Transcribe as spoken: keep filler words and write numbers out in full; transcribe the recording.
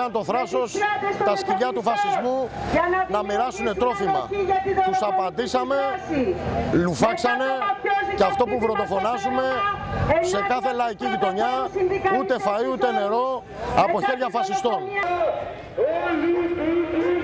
είχαν το θράσος τα σκυλιά του φασισμού να μοιράσουν τρόφιμα. Τους απαντήσαμε, λουφάξανε και αυτό που βροντοφωνάζουμε σε κάθε λαϊκή γειτονιά, ούτε φαΐ ούτε νερό από χέρια φασιστών.